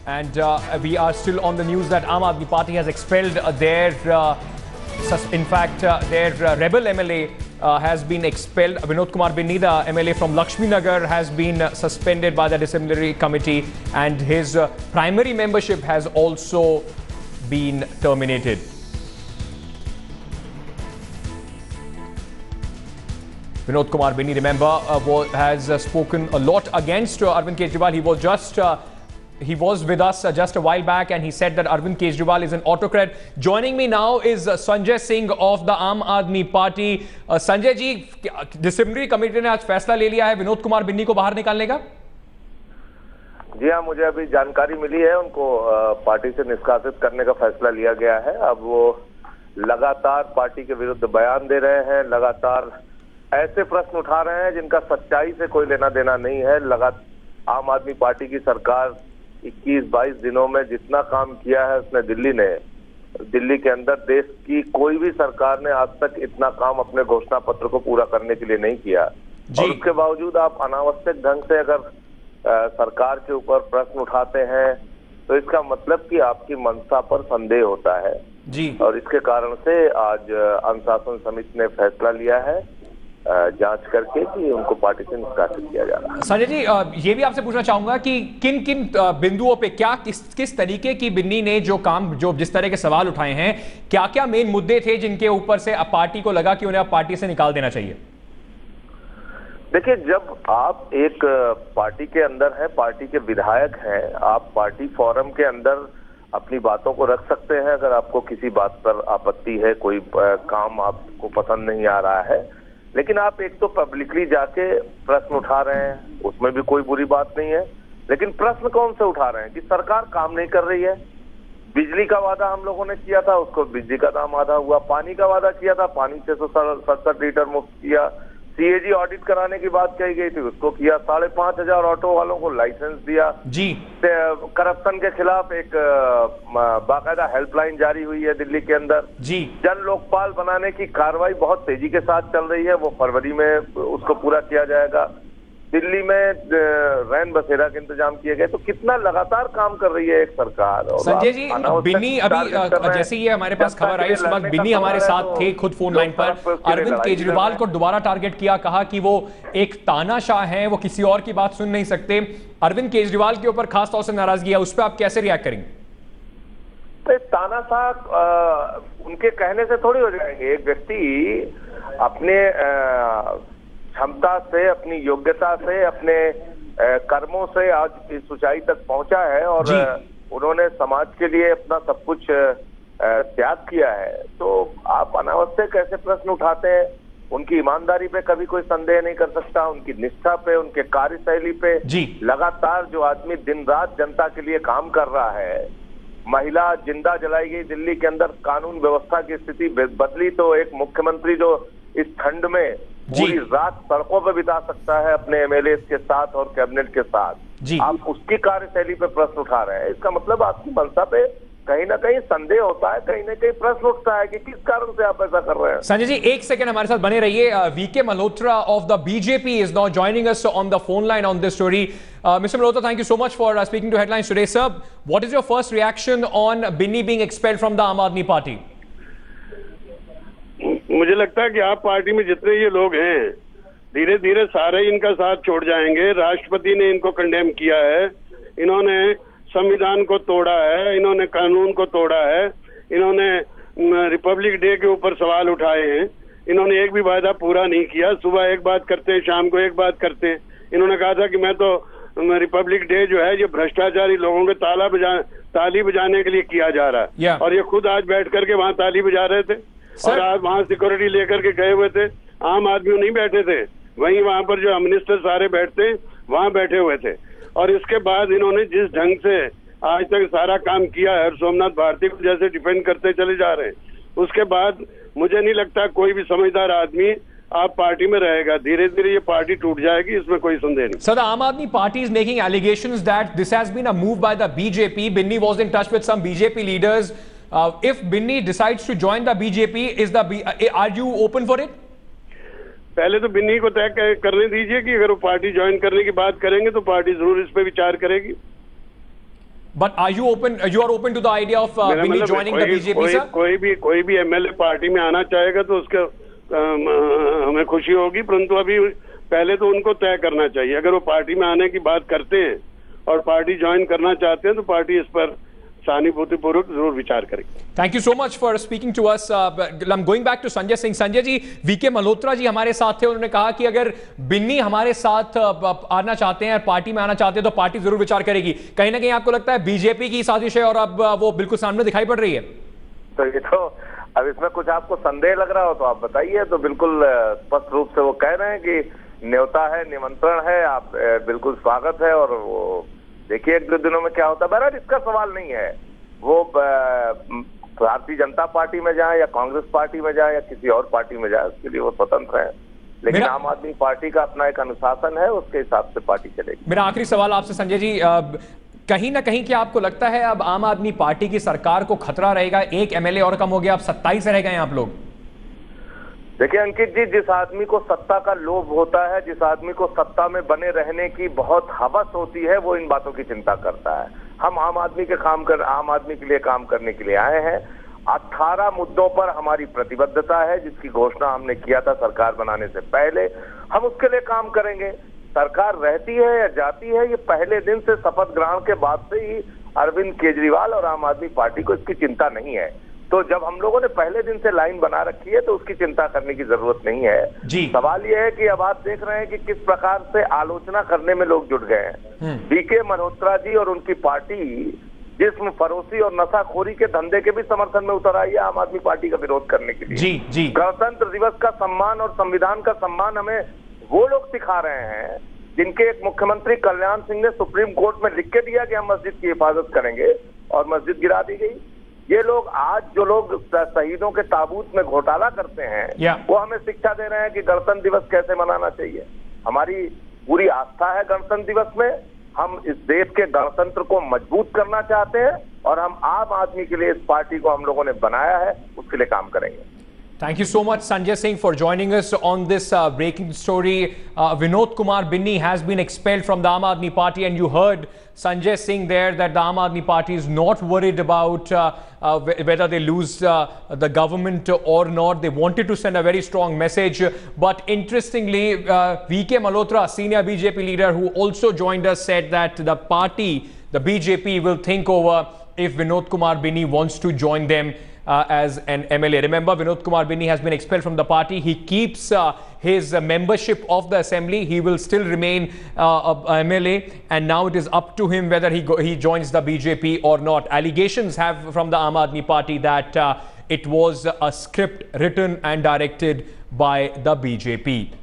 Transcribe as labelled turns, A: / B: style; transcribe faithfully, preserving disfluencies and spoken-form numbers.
A: And uh, we are still on the news that Aam Aadmi Party has expelled uh, their, uh, in fact, uh, their uh, rebel M L A uh, has been expelled. Vinod Kumar Binni, the M L A from Lakshmi Nagar, has been uh, suspended by the disciplinary committee, and his uh, primary membership has also been terminated. Vinod Kumar Binni, remember, uh, was, has uh, spoken a lot against uh, Arvind Kejriwal. He was just uh, He was with us uh, just a while back, and he said that Arvind Kejriwal is an autocrat. Joining me now is uh, Sanjay Singh of the Aam Aadmi Party. Uh, Sanjay ji, disciplinary committee ने आज फैसला ले लिया है विनोद कुमार बिन्नी को बाहर निकालने का?
B: जी हाँ, मुझे अभी जानकारी मिली है, उनको पार्टी से निष्कासित करने का फैसला लिया गया है। अब वो लगातार पार्टी के विरुद्ध बयान दे रहे हैं, लगातार ऐसे प्रश्न उठा रहे हैं जिनका सच्चाई से कोई लेना देना नहीं है। लगातार आम आदमी पार्टी की सरकार इक्कीस बाईस दिनों में जितना काम किया है उसने दिल्ली ने दिल्ली के अंदर देश की कोई भी सरकार ने आज तक इतना काम अपने घोषणा पत्र को पूरा करने के लिए नहीं किया। और उसके बावजूद आप अनावश्यक ढंग से अगर आ, सरकार के ऊपर प्रश्न उठाते हैं तो इसका मतलब कि आपकी मंशा पर संदेह होता है जी। और इसके कारण से आज अनुशासन समिति ने फैसला लिया है जांच करके कि उनको पार्टी से निष्कासित किया जा रहा है।
A: संजय जी, ये भी आपसे पूछना चाहूंगा कि किन किन बिंदुओं पे क्या किस किस तरीके की बिन्नी ने जो काम जो जिस तरह के सवाल उठाए हैं, क्या क्या मेन मुद्दे थे जिनके ऊपर से अब पार्टी को लगा कि उन्हें अब पार्टी से निकाल देना चाहिए?
B: देखिए, जब आप एक पार्टी के अंदर है, पार्टी के विधायक हैं, आप पार्टी फोरम के अंदर अपनी बातों को रख सकते हैं। अगर आपको किसी बात पर आपत्ति है, कोई काम आपको पसंद नहीं आ रहा है, लेकिन आप एक तो पब्लिकली जाके प्रश्न उठा रहे हैं, उसमें भी कोई बुरी बात नहीं है। लेकिन प्रश्न कौन से उठा रहे हैं कि सरकार काम नहीं कर रही है। बिजली का वादा हम लोगों ने किया था, उसको बिजली का दाम आधा हुआ। पानी का वादा किया था, पानी छह सौ सड़सठ लीटर मुफ्त किया। सीएजी ऑडिट कराने की बात कही गई थी, उसको किया। साढ़े पांच हजार ऑटो वालों को लाइसेंस दिया जी। करप्शन के खिलाफ एक बाकायदा हेल्पलाइन जारी हुई है दिल्ली के अंदर जी। जन लोकपाल बनाने की कार्रवाई बहुत तेजी के साथ चल रही है, वो फरवरी में उसको पूरा किया जाएगा। दिल्ली में रैन बसेरा के इंतजाम किए गए। तो कितना लगातार काम कर रही है एक सरकार।
A: संजय जी, बिन्नी अभी जैसे ये हमारे पास खबर आई उसके बाद बिन्नी हमारे साथ थे खुद फोन लाइन पर। अरविंद केजरीवाल को दोबारा टारगेट किया, कहा कि वो एक तानाशाह हैं, वो किसी और की बात सुन नहीं सकते। अरविंद केजरीवाल के ऊपर खास तौर से नाराजगी है, उस पर आप कैसे रिएक्ट करेंगे?
B: तो तानाशाह उनके कहने से थोड़ी हो जाएंगे। एक व्यक्ति अपने क्षमता से, अपनी योग्यता से, अपने कर्मों से आज इस ऊंचाई तक पहुंचा है और उन्होंने समाज के लिए अपना सब कुछ त्याग किया है। तो आप अनावश्यक ऐसे प्रश्न उठाते हैं। उनकी ईमानदारी पे कभी कोई संदेह नहीं कर सकता, उनकी निष्ठा पे, उनके कार्यशैली पे। लगातार जो आदमी दिन रात जनता के लिए काम कर रहा है। महिला जिंदा जलाई गई दिल्ली के अंदर, कानून व्यवस्था की स्थिति बदली, तो एक मुख्यमंत्री जो इस ठंड में पूरी रात सड़कों पर बिता सकता है अपने एमएलए के साथ और कैबिनेट के साथ, आप उसकी कार्यशैली पे प्रश्न उठा रहे हैं। इसका मतलब आपकी मंशा पे कहीं ना कहीं संदेह होता है, कहीं ना कहीं प्रश्न उठता है कि किस कारण से आप ऐसा कर रहे हैं।
A: संजय जी, एक सेकंड हमारे साथ बने रहिए। VK Malhotra of the BJP is now joining us on the phone line on this story. Mister Malhotra, thank you so much for uh, speaking to Headlines today, sir. What is your first reaction on Binni being expelled from the Aam Aadmi Party?
C: मुझे लगता है कि आप party में जितने ये लोग हैं, धीरे धीरे सारे इनका साथ छोड़ जाएंगे। राष्ट्रपति ने इनको कंडेम किया है, इन्होंने संविधान को तोड़ा है, इन्होंने कानून को तोड़ा है, इन्होंने रिपब्लिक डे के ऊपर सवाल उठाए हैं, इन्होंने एक भी वादा पूरा नहीं किया। सुबह एक बात करते हैं, शाम को एक बात करते हैं। इन्होंने कहा था कि मैं तो रिपब्लिक डे जो है ये भ्रष्टाचारी लोगों के ताला बजा ताली बजाने के लिए किया जा रहा है yeah. और ये खुद आज बैठ करके वहाँ ताली बजा रहे थे Sir? और आज वहाँ सिक्योरिटी लेकर के गए हुए थे। आम आदमी नहीं बैठे थे, वहीं वहाँ पर जो मिनिस्टर सारे बैठते हैं वहाँ बैठे हुए थे। और इसके बाद इन्होंने जिस ढंग से आज तक सारा काम किया है, सोमनाथ भारती को जैसे डिफेंड करते चले जा रहे हैं, उसके बाद मुझे नहीं लगता कोई भी समझदार आदमी आप पार्टी में रहेगा। धीरे धीरे ये पार्टी टूट जाएगी, इसमें कोई संदेह नहीं।
A: So the Aam Aadmi Party is making allegations that this has been a move by the B J P. Binni was in touch with some B J P leaders. Uh, if Binni decides to join the B J P, is the B, uh, are you open for it?
C: पहले तो बिन्नी को तय करने दीजिए कि अगर वो party join करने की बात करेंगे तो पार्टी जरूर इस पे विचार करेगी।
A: But are you open? You are open to the idea of uh, Binny
C: मतलब
A: joining the B J P,
C: कोई,
A: sir?
C: कोई भी कोई भी एमएलए पार्टी में आना चाहेगा तो उसके हमें खुशी होगी, परंतु अभी पहले तो उनको तय करना चाहिए। अगर वो पार्टी में आने की बात करते हैं और पार्टी ज्वाइन करना चाहते हैं तो पार्टी इस पर सहानुभूतिपूर्वक जरूर विचार करेगी।
A: Thank you so much for speaking to us. I am going back to Sanjay Singh. Sanjay ji, VK Malhotra ji हमारे साथ थे, उन्होंने कहा कि अगर बिन्नी हमारे साथ uh, आना चाहते हैं, पार्टी में आना चाहते हैं तो पार्टी जरूर विचार करेगी। कहीं ना कहीं आपको लगता है बीजेपी की साजिश है और अब uh, वो बिल्कुल सामने दिखाई पड़ रही है?
B: तो ये तो अब इसमें कुछ आपको संदेह लग रहा हो तो आप बताइए। तो बिल्कुल स्पष्ट रूप से वो कह रहे हैं कि न्योता है, निमंत्रण है, आप बिल्कुल स्वागत है। और वो देखिए एक दो दिनों में क्या होता है। बहरहाल इसका सवाल नहीं है, वो भारतीय जनता पार्टी में जाए या कांग्रेस पार्टी में जाए या किसी और पार्टी में जाए, उसके लिए वो स्वतंत्र है। लेकिन आम आदमी पार्टी का अपना एक अनुशासन है, उसके हिसाब से पार्टी चलेगी।
A: मेरा आखिरी सवाल आपसे संजय जी, कहीं ना कहीं क्या आपको लगता है अब आम आदमी पार्टी की सरकार को खतरा रहेगा? एक एमएलए और कम हो गया, अब सत्ताईस रह गए आप लोग।
B: देखिए अंकित जी, जिस आदमी को सत्ता का लोभ होता है, जिस आदमी को सत्ता में बने रहने की बहुत हवस होती है, वो इन बातों की चिंता करता है। हम आम आदमी के काम कर आम आदमी के लिए काम करने के लिए आए हैं। अठारह मुद्दों पर हमारी प्रतिबद्धता है, जिसकी घोषणा हमने किया था सरकार बनाने से पहले। हम उसके लिए काम करेंगे। सरकार रहती है या जाती है, ये पहले दिन से शपथ ग्रहण के बाद से ही अरविंद केजरीवाल और आम आदमी पार्टी को इसकी चिंता नहीं है। तो जब हम लोगों ने पहले दिन से लाइन बना रखी है तो उसकी चिंता करने की जरूरत नहीं है जी। सवाल यह है कि अब आप देख रहे हैं कि किस प्रकार से आलोचना करने में लोग जुट गए हैं। वीके मल्होत्रा जी और उनकी पार्टी जिस्म फरोशी और नशाखोरी के धंधे के भी समर्थन में उतर आई है आम आदमी पार्टी का विरोध करने के लिए।
A: जी जी।
B: गणतंत्र दिवस का सम्मान और संविधान का सम्मान हमें वो लोग सिखा रहे हैं जिनके एक मुख्यमंत्री कल्याण सिंह ने सुप्रीम कोर्ट में लिख के दिया कि हम मस्जिद की हिफाजत करेंगे और मस्जिद गिरा दी गई। ये लोग आज जो लोग शहीदों के ताबूत में घोटाला करते हैं वो हमें शिक्षा दे रहे हैं कि गणतंत्र दिवस कैसे मनाना चाहिए। हमारी पूरी आस्था है गणतंत्र दिवस में। हम इस देश के गणतंत्र को मजबूत करना चाहते हैं और हम आम आदमी के लिए इस पार्टी को हम लोगों ने बनाया है, उसके लिए काम करेंगे।
A: Thank you so much, Sanjay Singh, for joining us on this uh, breaking story. Uh, Vinod Kumar Binny has been expelled from the Aam Aadmi Party, and you heard Sanjay Singh there that the Aam Aadmi Party is not worried about uh, uh, whether they lose uh, the government or not. They wanted to send a very strong message. But interestingly, uh, V K Malhotra, senior B J P leader who also joined us, said that the party, the B J P, will think over if Vinod Kumar Binny wants to join them Uh, as an M L A. Remember, Vinod Kumar Binny has been expelled from the party. He keeps uh, his uh, membership of the assembly. He will still remain uh, a M L A, and now it is up to him whether he go he joins the B J P or not. Allegations have from the Aam Aadmi Party that uh, it was a script written and directed by the B J P.